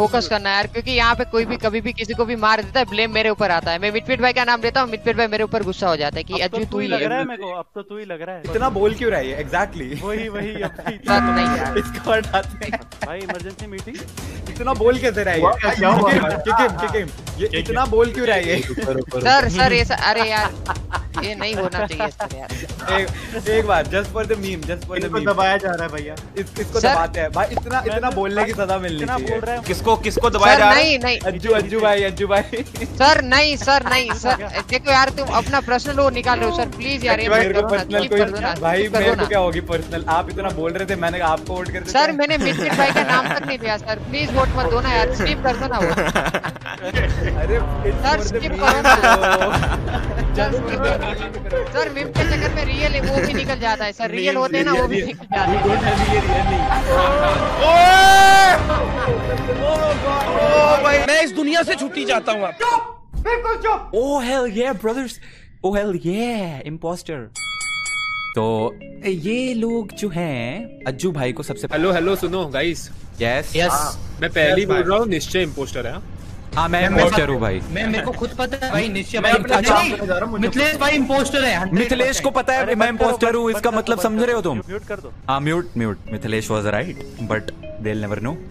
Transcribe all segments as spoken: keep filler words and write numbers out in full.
Focus करना है यार, क्योंकि यहाँ पे कोई भी कभी भी किसी को भी मार देता है, ब्लेम मेरे ऊपर आता है। मैं मिटफील्ड भाई का नाम लेता हूँ, मिटफील्ड भाई मेरे ऊपर गुस्सा हो जाता है कि अज्जू तू ही लग रहा है मेरे को, अब तो तू ही लग रहा है। इतना बोल क्यों रहा है? एग्जैक्टली वही वही सर नहीं यार, इसको हटाते हैं भाई। इमरजेंसी मीटिंग इतना बोल कैसे रहा है? क्या हुआ? ये इतना बोल क्यों रहा है ये? सर सर ये अरे यार ये नहीं होना चाहिए सर यार। एक एक बार just for the meme, just for the meme दबाया जा रहा है भैया, इस इसको दबाते हैं भाई। इतना इतना बोलने की सजा मिलनी चाहिए। किसको किसको दबाया जा रहा है? नहीं नहीं अज्जू अज्जू भाई, अज्जू भाई सर नहीं सर नहीं सर, देखो यार तुम अपना पर्सनल वो निकाल रहे हो सर, प्लीज यार। मेरे को पर्सनल कोई भाई, मेरे को क्या होगी पर्सनल? आप इतना बोल रहे थे, मैंने आपको वोट कर दिया सर। मैंने मिटफील्ड भाई का नाम तक नहीं लिया सर, प्लीज वोट मत दो ना यार, स्किप कर दो ना वो। अरे सर स्किप करो ना सर, मीम के चक्कर में रियल है वो भी निकल जाता है सर, रियल होते हैं ना वो भी निकल जाता है। मैं इस दुनिया से छुट्टी चाहता हूँ। बिल्कुल चुप। Oh hell yeah brothers, oh hell yeah impostor. तो ये लोग जो हैं अज्जू भाई को सबसे हेलो हेलो सुनो गाइस। यस यस मैं पहले ही बोल रहा हूँ, निश्चय इम्पोस्टर है। हाँ मैं इम्पोस्टर हूँ भाई। मैं मेरे को खुद पता है भाई, निश्चय मैं भाई मिथिलेश भाई इम्पोस्टर है। मिथिलेश को पता है मैं इम्पोस्टर हूँ, इसका मतलब समझ रहे हो तुम? म्यूट कर दो। हाँ mute mute. Mithilesh was right but they will never know.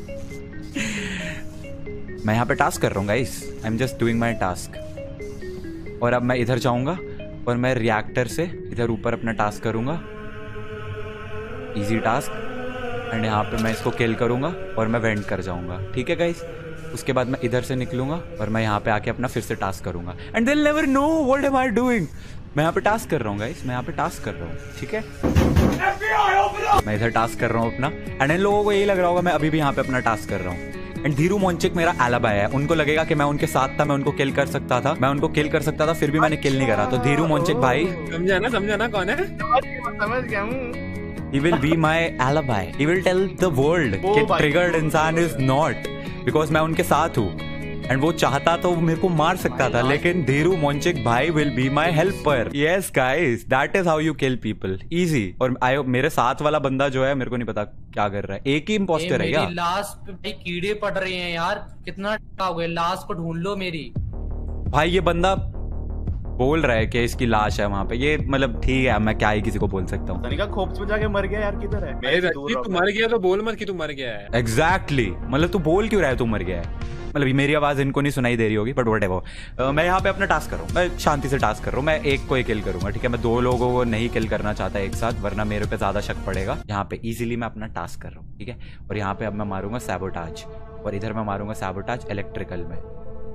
मैं यहाँ पे टास्क कर रहा हूँ guys, I am just doing my task. और अब मैं इधर जाऊंगा और मैं रिएक्टर से इधर ऊपर अपना टास्क करूंगा, इजी टास्क। एंड यहाँ पे मैं इसको किल करूंगा और मैं वेंट कर जाऊंगा, ठीक है गाइस। उसके बाद मैं इधर से निकलूंगा और मैं यहाँ पे आके अपना फिर से टास्क करूंगा and they will never know what am I doing. मैं यहाँ पे टास्क कर रहा हूँ गाइस, मैं यहाँ पे टास्क कर रहा हूँ, ठीक है। मैं इधर टास्क कर रहा हूँ अपना एंड इन लोगों को यही लग रहा होगा मैं अभी भी यहाँ पे अपना टास्क कर रहा हूँ। एंड धीरू मोंचिक मेरा एलिबाई है, उनको लगेगा कि मैं उनके साथ था, मैं उनको किल कर सकता था, मैं उनको किल कर सकता था, फिर भी मैंने किल नहीं करा। तो धीरू मोंचिक भाई समझा ना, समझा ना कौन है? समझ गया हूँ। He will be my alibi. He will tell the world कि triggered इंसान is not, because मैं उनके साथ हूँ एंड वो चाहता तो मेरे को मार सकता था, लेकिन धीरू मोंचिक भाई will be my helper. Yes guys, that is how you kill people, easy. और आई मेरे साथ वाला बंदा जो है मेरे को नहीं पता क्या कर रहा है, एक ही इम्पोस्टर है क्या? लास्ट पे भाई कीड़े पड़ रहे हैं यार, कितना हो गया, लास्ट को ढूंढ लो मेरी। भाई ये बंदा बोल रहा है कि इसकी लाश है वहाँ पे, ये मतलब ठीक है, मैं क्या ही किसी को बोल सकता हूँ। तनिका खोप्स में जाके मर गया यार, किधर है? तू मर गया तो बोल मत कि तू मर गया है। Exactly exactly. मतलब तू बोल क्यों रहा है तू मर गया है? मतलब मेरी आवाज इनको नहीं सुनाई दे रही होगी बट व्हाटएवर। मैं यहाँ पे अपना टास्क कर रहा हूँ, मैं शांति से टास्क कर रहा हूँ। मैं एक को ही किल करूंगा, ठीक है। मैं दो लोगों को नहीं किल करना चाहता एक साथ, वरना मेरे पे ज्यादा शक पड़ेगा। यहाँ पे इजीली मैं अपना टास्क कर रहा हूँ, ठीक है। और यहाँ पे अब मैं मारूंगा सैबोटाज और इधर मैं मारूंगा सैबोटाज इलेक्ट्रिकल में,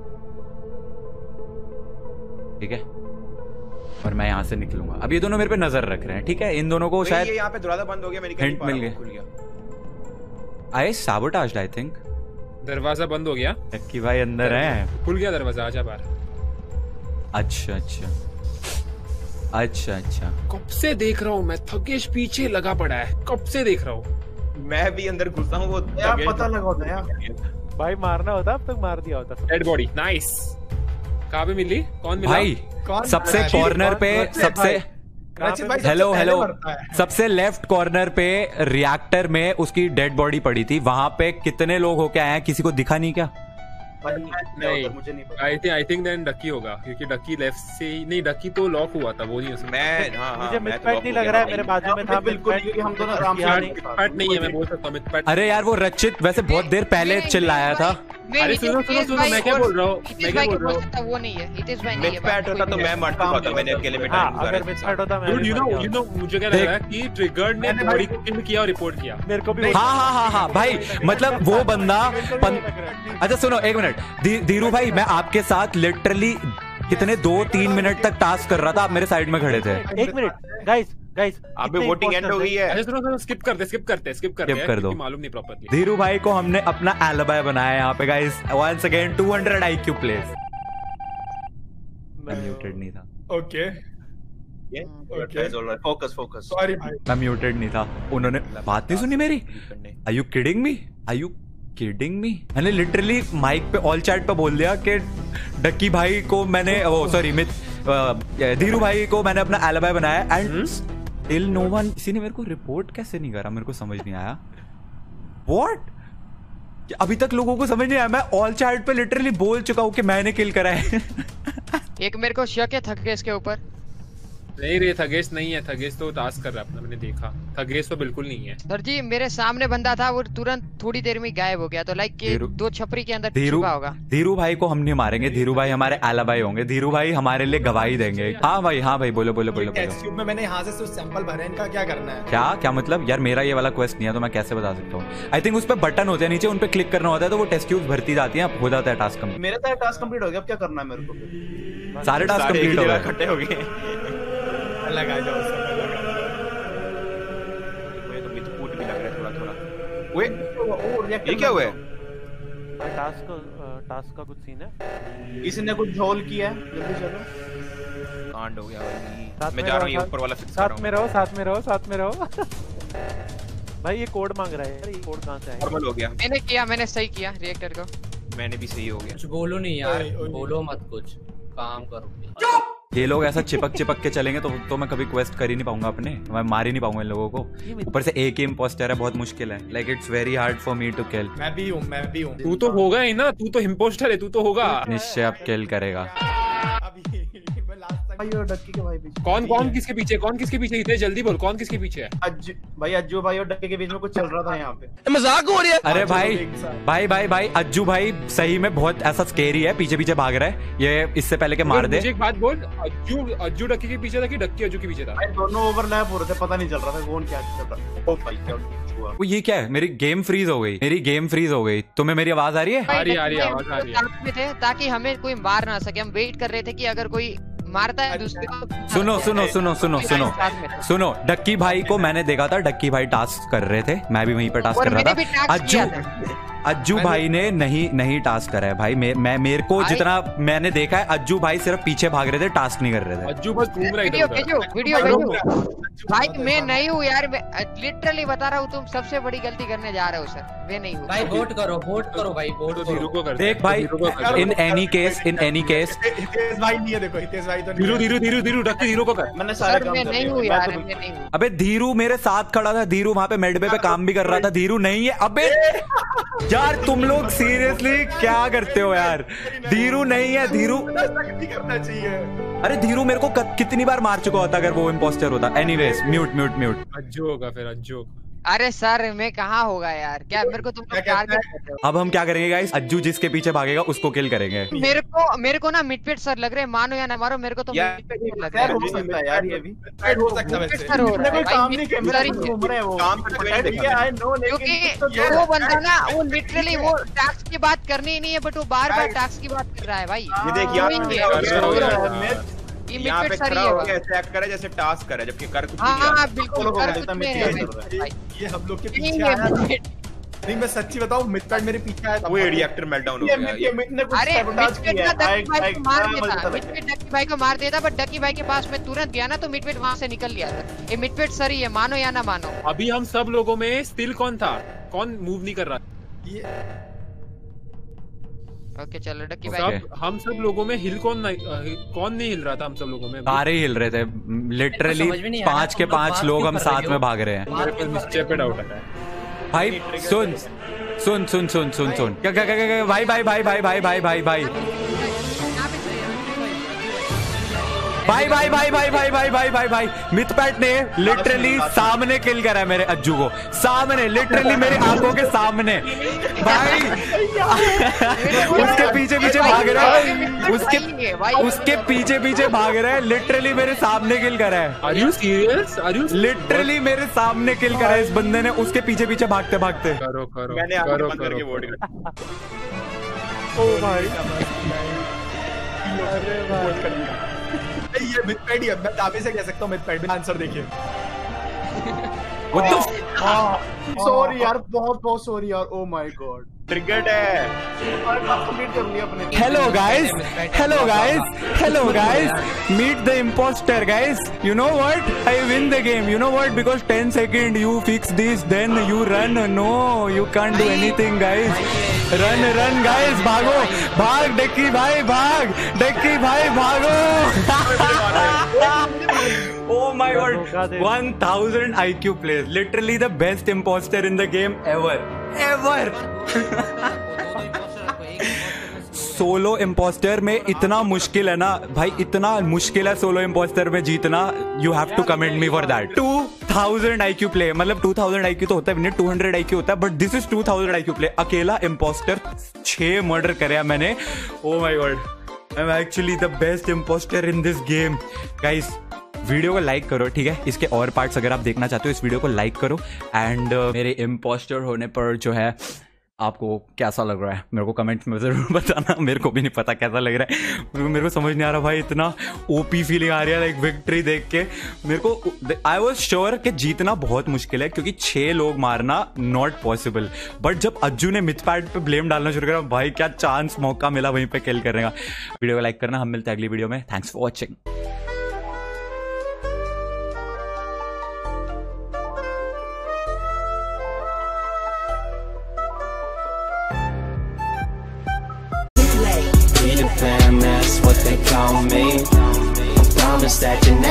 ठीक है। और मैं यहाँ से निकलूंगा। अब ये दोनों मेरे पे नजर रख रहे हैं, ठीक है। इन दोनों को शायद ये यहाँ पे दरवाजा बंद हो गया, मेरी हिंट मिल गया। I sabotaged I think. दरवाजा बंद हो गया, टक्की भाई अंदर है। खुल गया दरवाजा, आजा बाहर। अच्छा अच्छा अच्छा अच्छा। कब से देख रहा हूँ मैं, थकेश पीछे लगा पड़ा है, कब से देख रहा हूँ। मैं भी अंदर घुसा हूँ, वो पता लगा होता है भाई, मारना होता अब तक मार दिया होता। Dead body, nice. कहाँ पे मिली, कौन मिला भाई? सबसे कॉर्नर पे, सबसे हेलो हेलो सबसे लेफ्ट कॉर्नर पे रिएक्टर में उसकी डेड बॉडी पड़ी थी। वहां पे कितने लोग होके आए हैं, किसी को दिखा नहीं क्या? नहीं, मुझे नहीं पता। I think I think then Ducky होगा, क्योंकि डक्की लेफ्ट से ही नहीं, डक्की तो लॉक हुआ था, वो नहीं उसमें। मैं हाँ, हाँ, मुझे मिथपैट नहीं लग रहा है, मेरे बाजू में था बिल्कुल, क्योंकि हम दोनों आराम से मिथपैट नहीं है, मैं बोल सकता हूं मिथपैट। अरे यार वो रचित वैसे बहुत देर पहले चिल्लाया था। अरे सुनो सुनो सुनो, मैं क्या बोल रहा हूँ, मैं क्या बोल रहा हूँ, वो नहीं है, हितेश भाई नहीं है। मिथपैट होता तो मैं मरता होता, मैंने अकेले में टाइम गुजारा। अगर मिथपैट होता मैं, यू नो यू नो मुझे क्या लग रहा है कि ट्रिगर्ड ने बॉडी को किल किया और रिपोर्ट किया। मेरे को भी हाँ हाँ हाँ हाँ भाई, मतलब वो बंदा पन... अच्छा सुनो एक मिनट, धीरू भाई मैं आपके साथ लिटरली कितने दो तीन मिनट तक टास्क कर रहा था, आप मेरे साइड में खड़े थे। एक मिनट गाइस गाइस, अबे वोटिंग एंड हो गई है। अच्छा सुनो सुनो, स्किप करते स्किप करते स्किप करते स्किप कर दो, मालूम नहीं प्रॉपर्ली। धीरू भाई को हमने अपना एलिबाई बनाया यहाँ पे guys. Once again two hundred IQ place. मैं म्यूटेड नहीं था। ओके फोकस फोकस, सॉरी भाई मैं म्यूटेड नहीं था। उन्होंने बात नहीं सुनी मेरी। Are you kidding me, are you kidding me? मैंने लिटरली माइक पे ऑल चैट पे बोल दिया कि डक्की भाई को मैंने, ओ सॉरी मित धीरू भाई को मैंने अपना एलिबाई बनाया एंड स्टिल नो वन। किसी ने मेरे को रिपोर्ट कैसे नहीं करा, मेरे को समझ नहीं आया। व्हाट? अभी तक लोगों को समझ नहीं आया, मैं ऑल चैट पे लिटरली बोल चुका हूँ कि मैंने किल करा है। एक मेरे को शक है थकेश के ऊपर। नहीं रे थगेश नहीं है, थगेश तो टास्क कर रहा है अपना, मैंने देखा। थगेश तो बिल्कुल नहीं है सर जी, मेरे सामने बंदा था, वो तुरंत थोड़ी देर में गायब हो गया, तो लाइक कि दो छपरी के अंदर धीरू छुपा होगा। धीरू भाई को हम नहीं मारेंगे, धीरू भाई हमारे आला भाई होंगे, धीरू भाई हमारे लिए गवाही देंगे। हाँ भाई, हाँ भाई, बोलो बोलो बोलो टेस्ट बोलो। ट्यूब में मैंने यहाँ से सिर्फ सैंपल भरे, इनका क्या करना है? क्या क्या मतलब यार, मेरा ये वाला क्वेस्ट नहीं है तो मैं कैसे बता सकता हूँ। आई थिंक उस पर बटन होते हैं नीचे, उन पे क्लिक करना होता है तो वो टेस्ट ट्यूब भरती जाती है, हो जाता है टास्क कंप्लीट। मेरा तो टास्क कंप्लीट हो गया, अब क्या करना है मेरे को? सारे टास्क कंप्लीट हो गए, इकट्ठे हो गए। लगा जाओ सब लगा। मुझे तो मिथकूट भी लग रहा है थोड़ा थोड़ा। ओए ओ ये क्या हुआ है? टास्क टास्क का कुछ सीन है। किसी ने कुछ झोल किया है, जल्दी चलो। कांड हो गया भाई। साथ मैं में जा रहा रहो, हूँ, ये साथ- ऊपर वाला फिक्स कर रहा साथ में रहो, साथ में रहो, साथ में रहो। भाई ये कोड मांग रहा है यार, ये कोड कहाँ से आया? नॉर्मल हो गया। मैंने किया, मैंने सही किया रिएक्टर को। मैंने भी सही हो गया। कुछ बोलो नहीं यार, ओए, ओए। बोलो मत कुछ, काम करो। ये लोग ऐसा चिपक चिपक के चलेंगे तो तो मैं कभी क्वेस्ट कर ही नहीं पाऊंगा अपने, मैं मार ही नहीं पाऊंगा इन लोगों को। ऊपर से एक ही इम्पोस्टर है, बहुत मुश्किल है। Like it's very hard for me to kill. मैं भी हूँ, मैं भी हूँ। तू तो होगा ही ना, तू तो इम्पोस्टर है, तू तो होगा। निश्चय अब किल करेगा। अभी मैं लास्ट भाई और डक्की के भाई पीछे। कौन कौन किसके पीछे, कौन किसके पीछे? इतने जल्दी बोल, कौन किसके पीछे है? अज्जू भाई, अज्जू भाई और डक्की के बीच में कुछ चल रहा था यहाँ पे। मजाक हो रही है। अरे भाई भाई भाई भाई अज्जू भाई सही में बहुत ऐसा स्केरी है, पीछे पीछे भाग रहा है ये, इससे पहले के मार दे। मुझे एक बात बोल, अज्जू अज्जू डक्की के पीछे था कि डक्की अज्जू के पीछे था? भाई दोनों ओवरलैप हो रहे थे, पता नहीं चल रहा था कौन क्या कर रहा है। ओ भाई क्या हुआ? वो ये क्या है, मेरी गेम फ्रीज हो गई, मेरी गेम फ्रीज हो गई। तुम्हें मेरी आवाज आ रही है? आ रही है, आ रही है, आवाज आ रही है। साथ में थे ताकि हमें कोई मार ना सके, हम वेट कर रहे थे कि अगर कोई मारता है दूसरे को। सुनो सुनो सुनो सुनो सुनो सुनो, डक्की भाई को मैंने देखा था, डक्की भाई टास्क कर रहे थे, मैं भी वहीं पे टास्क और कर रहा मैंने भी था। टास्क अज्जू किया था। अज्जू भाई ने नहीं नहीं टास्क करा है भाई। मैं मैं मेरे को भाई- जितना मैंने देखा है, अज्जू भाई सिर्फ पीछे भाग रहे थे, टास्क नहीं कर रहे थे। अज्जू बस घूम रहा है वीडियो इधर भेजो, उधर। वीडियो भेजो। भाई मैं नहीं हूँ यार, मैं लिटरली बता रहा हूँ, तुम सबसे बड़ी गलती करने जा रहे हो सर, मैं नहीं हूँ। भाई वोट करो, वोट करो भाई, वोट तो करो। धीरू को कर दे, देख भाई, धीरू को कर दे। In any case in any case Hitesh भाई नहीं है, देखो हितेश भाई तो नहीं धीरू है। धीरू धीरू धीरू डक्की धीरू को कर। मैंने सारे सर काम मैं कर नहीं लिए। हूँ मैं यार, तो- मैं नहीं हूँ। अबे धीरू मेरे साथ खड़ा था, धीरू वहां पे मेडबे पे काम भी कर रहा था, धीरू नहीं है। अबे यार तुम लोग सीरियसली क्या करते हो यार? धीरू नहीं है, धीरू। ऐसा नहीं करना चाहिए। अरे धीरू मेरे को कत- कितनी बार मार चुका होता अगर वो इम्पोस्टर होता। Anyways mute mute mute. Ajju होगा फिर, अज्जू होगा। अरे सर मैं कहाँ होगा यार, क्या मेरे को तुम लोग क्या कहता टारगेट है? करते हो? अब हम क्या करेंगे गाइस, अज्जू जिसके पीछे भागेगा उसको किल करेंगे। मेरे को मेरे को ना मिडपेट सर लग रहे हैं, मानो या ना मानो, मेरे को तो यार, मिडपेट सर लग रहे खैर हैं। हो सकता है यार, ये भी Protect हो सकता है वैसे। सर हो रहा इसने कोई है भाई, काम नहीं किया, मेरे midfield को सर ही घूम रहे हैं वो। काम तो कोई नहीं Protect देखा। किया, I know, लेकिन क्योंकि कुछ तो वो जोर- बंदा ना, वो लिटरली वो टास्क की बात करनी ही नहीं है, बट वो बार बार टास्क की बात कर रहा है भाई। ये देख यहाँ वही पे है, कर रहा वही है, है। मैं- ये यहाँ पे मिडपेट सर खड़ा ही है होके भाई। ऐसे एक्ट करे जैसे टास्क करे, जबकि कर कुछ हाँ नहीं हाँ रहा। बिल्कुल, लोगों कर को कुछ बोलता नहीं है, है मैं भाई। ये हम लोग के नहीं पीछे है आया। midfield। नहीं मैं सच्ची बताऊं, मिडपेट मेरे पीछे आया था। वो रिएक्टर मेल्टडाउन हो ये गया। ये मिड ने कुछ अरे sabotage मिडपेट किया ना है। डक्की भाई I- को मार I- देता, मुझे पता मिडपेट डक्की भाई को मार देता, बट डक्की भाई के पास में तुरंत गया ना तो मिडपेट वहां से निकल लिया था। ये मिडपेट सर ही है, मानो या ना मानो। अभी हम सब लोगों में स्टिल कौन था, कौन मूव नहीं कर रहा? ये ओके चलो डक्की भाई। Okay. सब हम सब लोगों में हिल कौन नहीं, अ, कौन नहीं हिल रहा था हम सब लोगों में? सारे हिल रहे थे लिटरली, समझ में नहीं आ रहा, पांच के तुम लोग पांच बात लोग क्यों हम कर साथ रहे हो? में भाग रहे हैं। मेरे को निश्चय पे डाउट है। भाई सुन सुन सुन सुन सुन सुन क्या क्या क्या क्या भाई भाई भाई भाई भाई भाई भाई भाई भाई भाई भाई भाई भाई भाई भाई भाई भाई मिथपैट ने लिटरली सामने किल करा है मेरे अज्जू को, सामने लिटरली मेरी आंखों के सामने भाई। उसके पीछे पीछे भाग रहा है, उसके उसके पीछे पीछे भाग रहा है, लिटरली मेरे सामने किल करा है, are you serious? Are you literally मेरे सामने किल करा है इस बंदे ने, उसके पीछे पीछे भागते भागते। करो करो मैंने आगे करो बंद करके करो वोट किया। ओ भाई, अरे भाई, नहीं, ये मिडपेट ही है। मैं दावे से कह सकता हूँ मिडपेट। बिना आंसर देखिए। What the सॉरी यार, बहुत बहुत सॉरी यार। ओ माय गॉड, ट्रिगर्ड है। कंप्लीट कर लिया अपने। Hello guys, hello guys, hello guys, meet the imposter guys. You know what? I win the game. You know what? Because ten second you fix this, then you run. No, you can't do anything guys. Run, run guys, भागो, भाग Ducky भाई, भाग Ducky भाई, भागो। Oh my god, one thousand I Q plays. Literally the best imposter in the game ever. Ever. Solo impostor में इतना मुश्किल है ना भाई, इतना मुश्किल है सोलो इम्पोस्टर में जीतना। You have to comment me for that. Two thousand I Q play, मतलब टू थाउजेंड आई क्यू तो होता है, टू हंड्रेड आई क्यू होता है, but this is two thousand I Q play. अकेला इम्पोस्टर, छह मर्डर करे मैंने। Oh my god, I am actually the best impostor in this game. Guys video को लाइक करो, ठीक है। इसके और पार्ट्स अगर आप देखना चाहते हो इस वीडियो को लाइक करो। एंड uh, मेरे इम्पोस्टर होने पर जो है आपको कैसा लग रहा है मेरे को कमेंट्स में जरूर बताना। मेरे को भी नहीं पता कैसा लग रहा है, मेरे को समझ नहीं आ रहा भाई, इतना ओपी फीलिंग आ रही है लाइक विक्ट्री देख के मेरे को। आई वाज श्योर कि जीतना बहुत मुश्किल है क्योंकि छह लोग मारना नॉट पॉसिबल, बट जब अज्जू ने मिथपैड पे ब्लेम डालना शुरू करा, भाई क्या चांस मौका मिला वहीं पे किल करने का। वीडियो को लाइक करना, हम मिलते हैं अगली वीडियो में। Thanks for watching. Fam, that's what they call me. I promise that you're